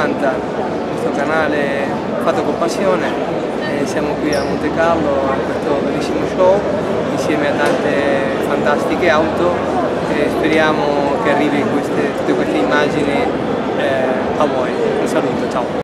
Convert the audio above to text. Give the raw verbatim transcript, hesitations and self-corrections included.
cinquanta, questo canale fatto con passione, e siamo qui a Monte Carlo a questo bellissimo show insieme a tante fantastiche auto e speriamo che arrivi queste, tutte queste immagini eh, a voi. Un saluto, ciao!